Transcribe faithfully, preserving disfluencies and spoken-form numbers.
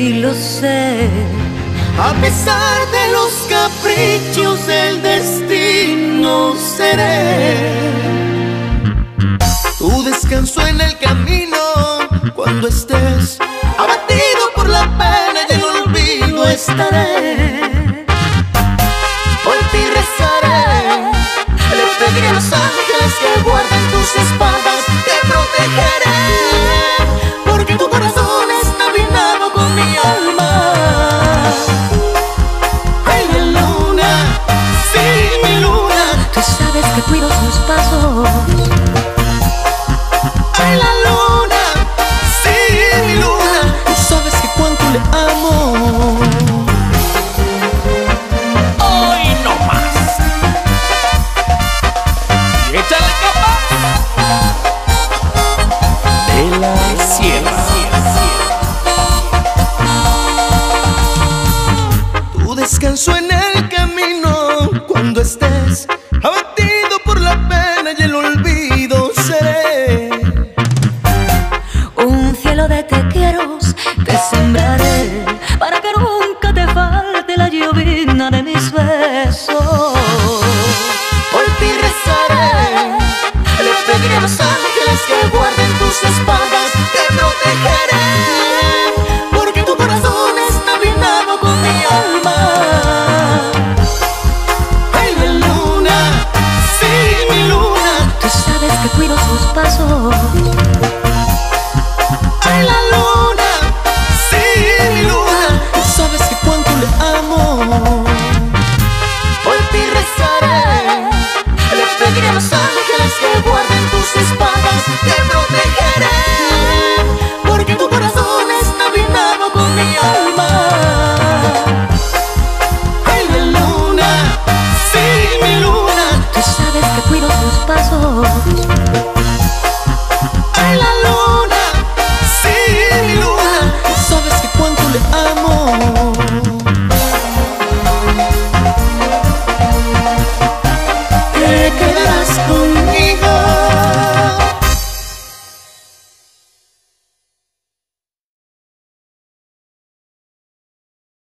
sí lo sé. A pesar de los caprichos del destino seré tu descanso en el camino. Cuando estés abatido por la pena y el olvido estaré. Por ti rezaré, le pediré a los ángeles que guarden tus espaldas. Te protegeré, porque tu corazón está afinado con mi alma. Ay, mi luna, sí, mi luna, Tú sabes que cuido sus pasos. ay, la luna, sí, mi luna, tú sabes que cuánto le amo. Hoy no más. Y échale capa de la sierra. Tu descanso en el camino. Cuando estés abatido por la pena y el olvido seré. Un cielo de te quiero te sembraré, para que nunca te falte la llovizna de mis besos. Por ti rezaré, le pediré a los ángeles que guarden tus espaldas. Te protegeré, porque tu corazón está afinado con mi alma. Ay, mi luna, sí, mi luna, Tú sabes que cuido sus pasos. ay, la luna, sí, mi luna, tú sabes que cuánto le amo. Por ti rezaré, le pediré a los ángeles que guarden tus espaldas. Te